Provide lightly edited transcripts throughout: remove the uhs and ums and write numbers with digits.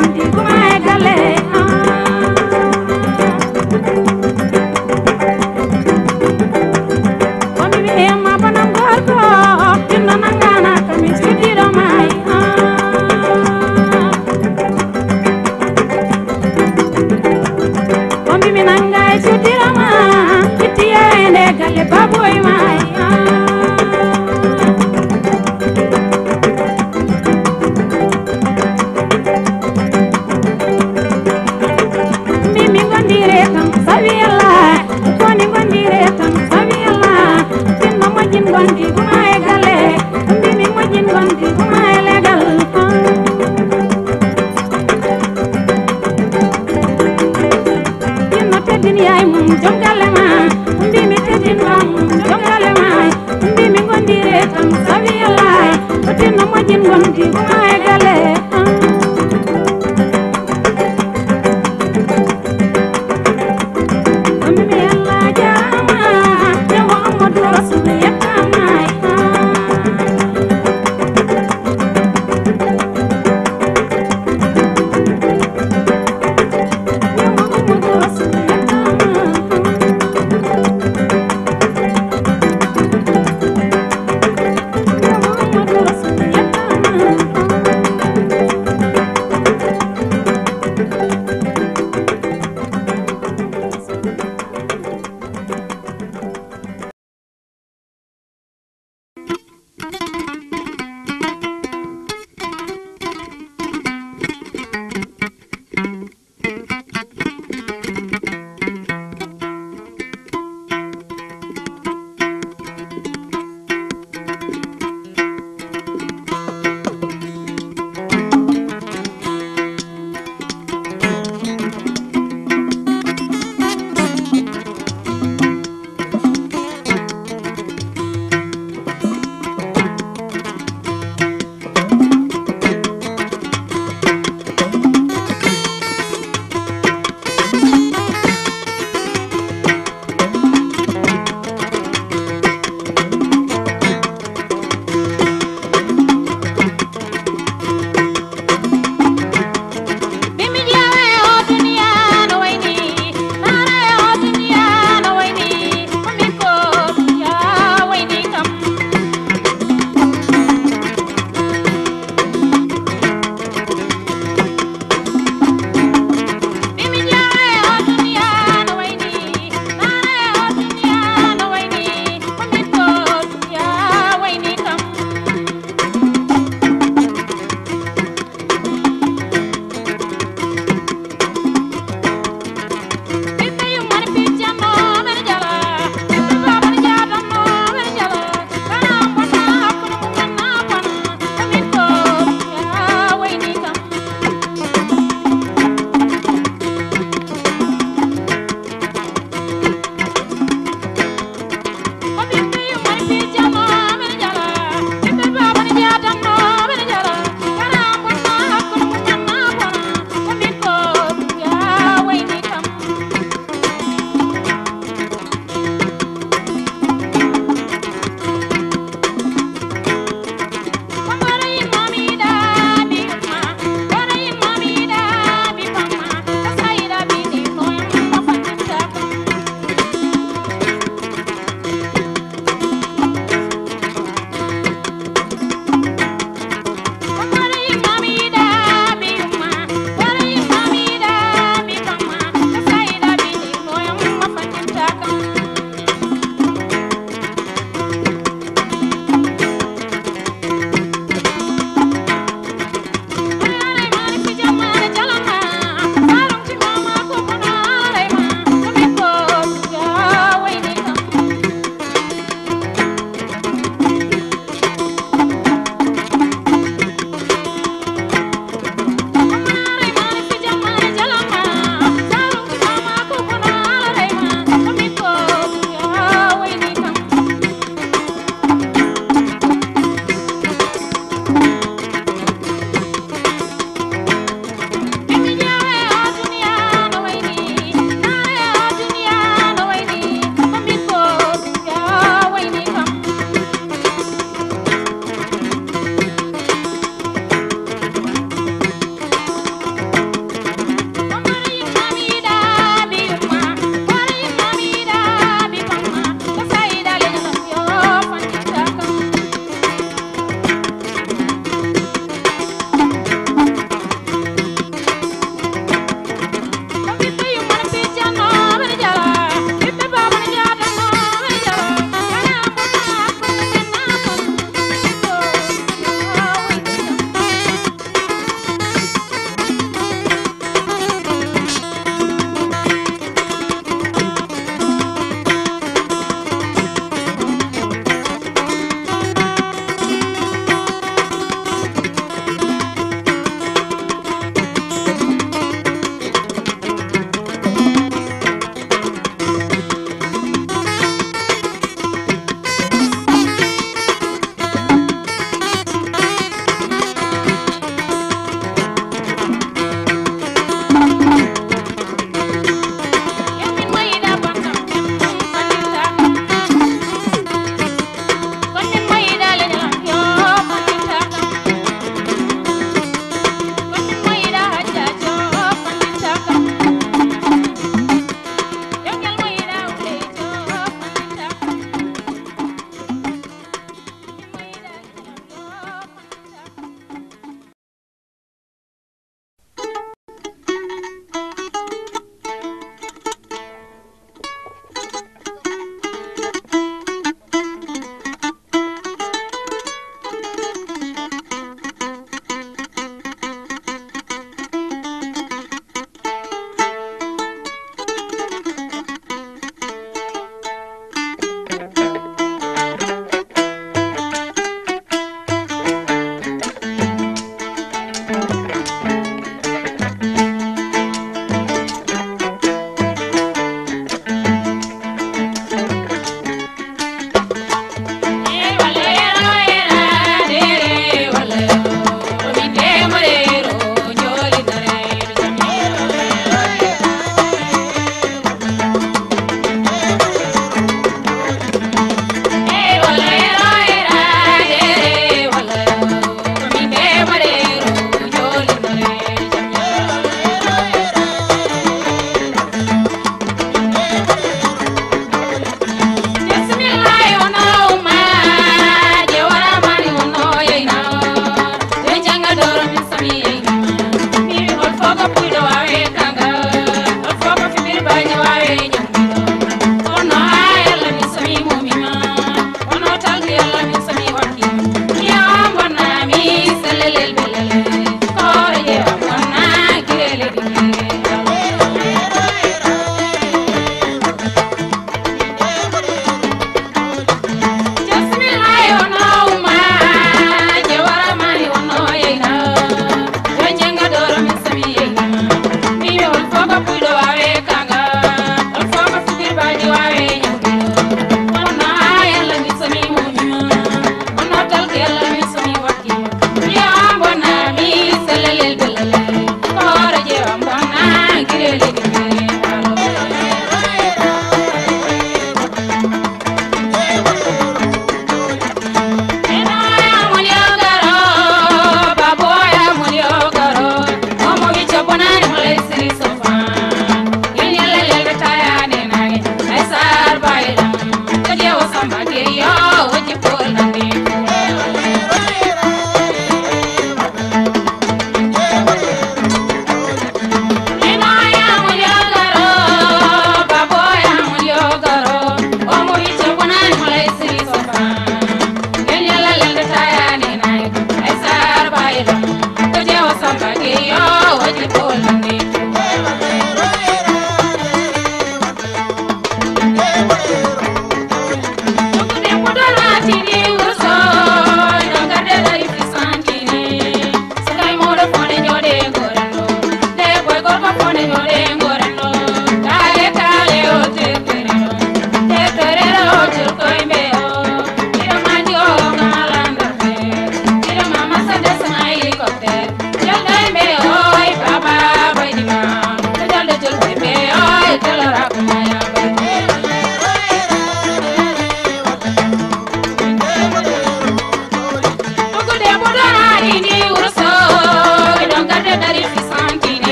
gondi kuma gale komi mi ma banam gorko tinno nangana kami sudiro mai komi mi nangai sudiro ma kitiye ende gale baboy mai gondi kuma gale mimi mojin gondi kuma legal jinno teddin yaay mum jongale ma mimi teddin wam jongale ma mimi gondi re tam sabi allah jinno mojin gondi kuma gale mimi allah jama ya muhammadu rasulullah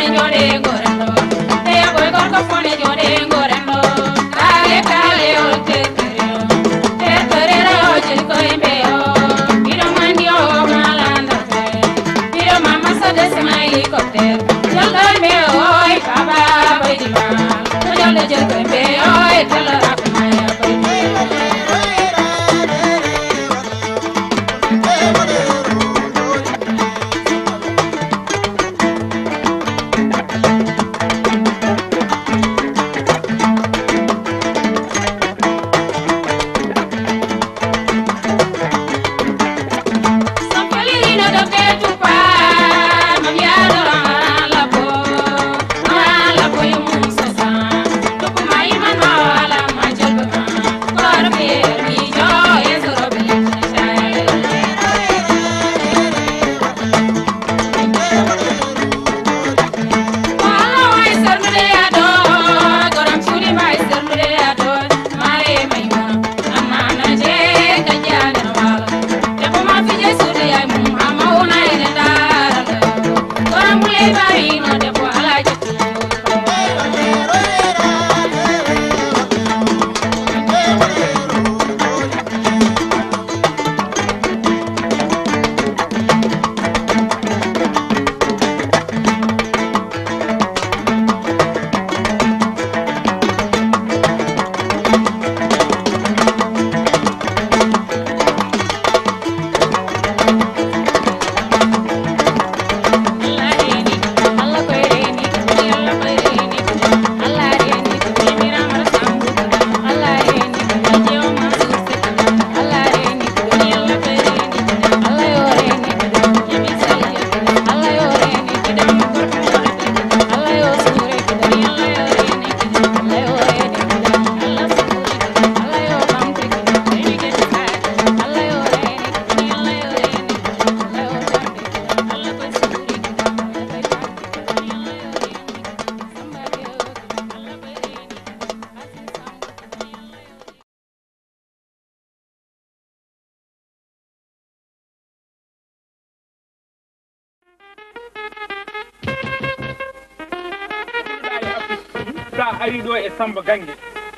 ari ɗo e Samba Gangue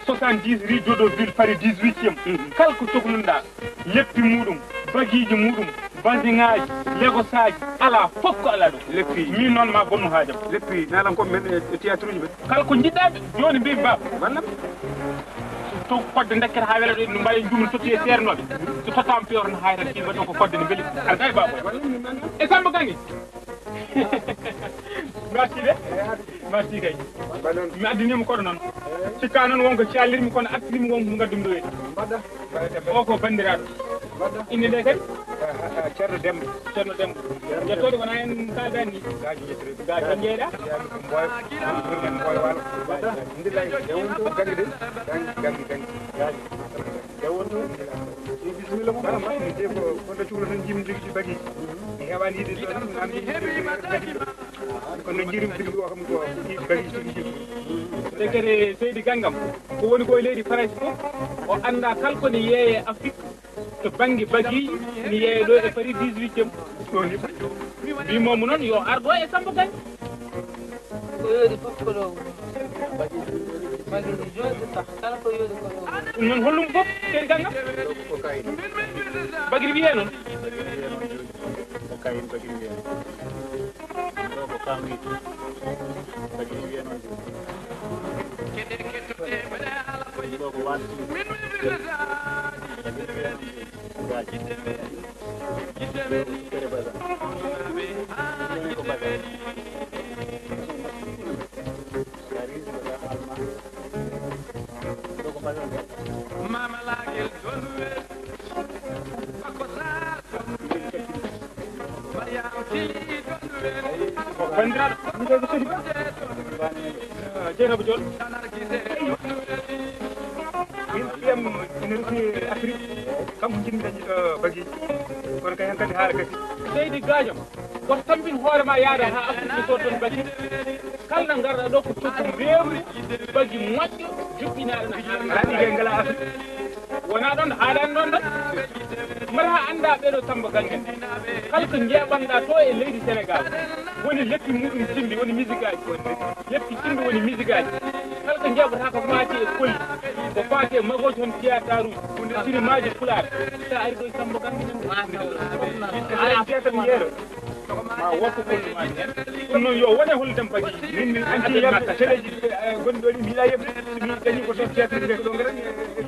70 rue Dodoville Paris 18e kala ko sohlunoɗa leppi muɗum bagiji muɗum basiŋaji legosaji ala fof ko ala ɗo leppi min noon ma bonnu haajam leppi nalan ko men e théâtre uji ɓe kala ko jiɗɗaɓe joni mbimi baba walla to fodde dekkata ha wela ɗo no mbawi jumno totti e sernoɓe so tottama pewre no hayta kiɓa ɗo ko fodde ne beeli aɗa gawi baba e Samba Gangue merci de merci kay mi addinima koɗo noon cikka noon wonko callirmi kono artirimi wonko gaddumi ɗo weɗi o ko bandiraɗo inde nde kadi ceerno demba yettode wona hen kaldani ni gaji jeeyɗa bisimilla mo de ko kono cuulo tan jimi liggi bagiji mi heɓani yide ɗon kono jirim tigi o kam ko bagiji tigi te kadi seydi Gangam ko woni koye leydi France fof o anda kala ne yeeye Afrique to banggue bagiji ne yeeye ɗo e Paris 18e ɗo ni mbimomo noon yo ar ɗo e Samba Gangue ko yoodi fof ko ɗo bagiji jooɗi sax kala ko yoodi ko ɗo ɗum noon hollum fof seydi Gangam bagiri wiye noon kayin bagiri wiye ɗo ko kam wi bagiri wiye noon ɗo ko wanti gaji kere baza ko baza garis baza alma ɗo ko baza mama lagel donwe bandiraɗo ɗum ko sodi Dieynaba Dione min ɓiyam ene rufi Afrique kanko jinmi dañi bagiji kono kay hen kadi haala kadi seydi Gadiam woto tambin hoorema yaade ha Afrique so toon bagi kala no garɗa ɗo ko coggu rewri bagi moƴƴo juɓɓinaɗo ala ɗigay ngala Afrique wona ɗon haalani ɗon tan mbaɗa anda ɓeɗo Samba Gangue kala ko jeeɓanɗa to e leydi Sénégal woni leppi muɗum cimbi woni musique aji leppi cimbi woni musique aji kala ko jabata ko maati e kolli ko faati e magoji hon théâtre uji sinimaji pulaar sa ari ɗo e Samba Gangi a théâtre mi yeero ma woppo kollu ma hen ɗum noon yo wone holludem bagi min anti yebde téléji gonɗi ɗo ɗi mbiɗa yebde somi dañi ko toon théâtre nde ko ɗo garan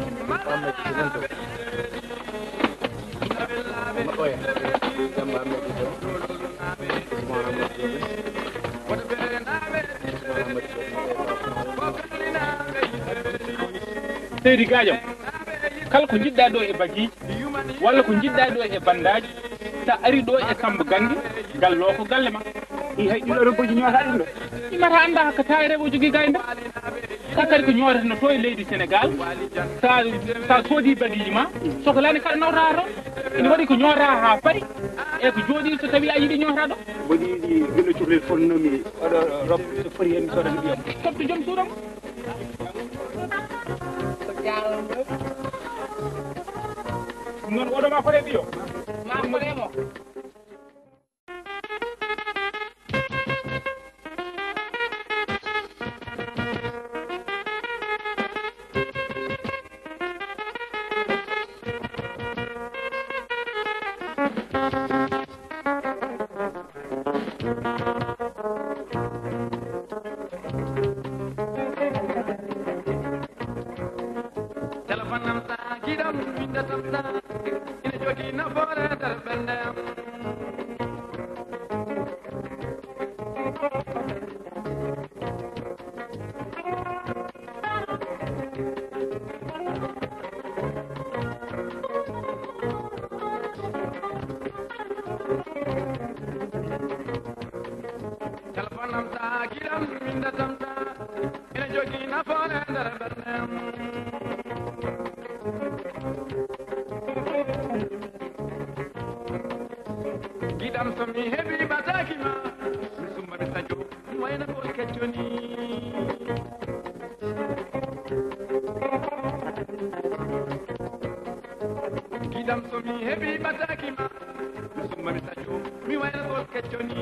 seydi Gadiam kala ko jiɗɗa ɗo e bagiji walla ko jiɗɗa ɗo e bandaji sa ari ɗo e Samba Gangi gallo ko galle ma hay ɗiɗo reboji ñoota ɗum ɗo imata anda hakka ta e rebo jogui gayda ka kadi ko ñootata to e leydi Sénégal sa soodi bagiji ma sohlani kaɗa nawta to ina waɗi ko ñoota ha paari e ko jooɗi so tawi a yiiɗi ñoota ɗo woni ɗi gueɗo cohlel fonnomi oɗo rob so foti hen mi sodata ɓiyam totto joom suuɗam ɗum noon oɗo ma fore ɓiyo ma foremo Gidam so mi hebi bataki ma mi summa mi sajo wayna ko kecconi Gidam so mi hebi bataki ma mi summa mi sajo mi wayna ko kecconi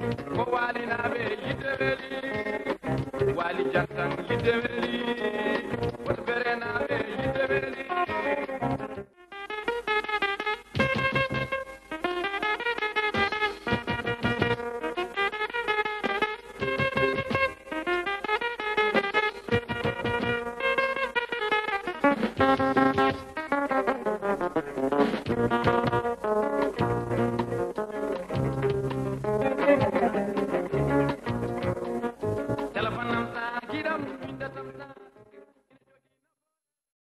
Wali jantan yideweli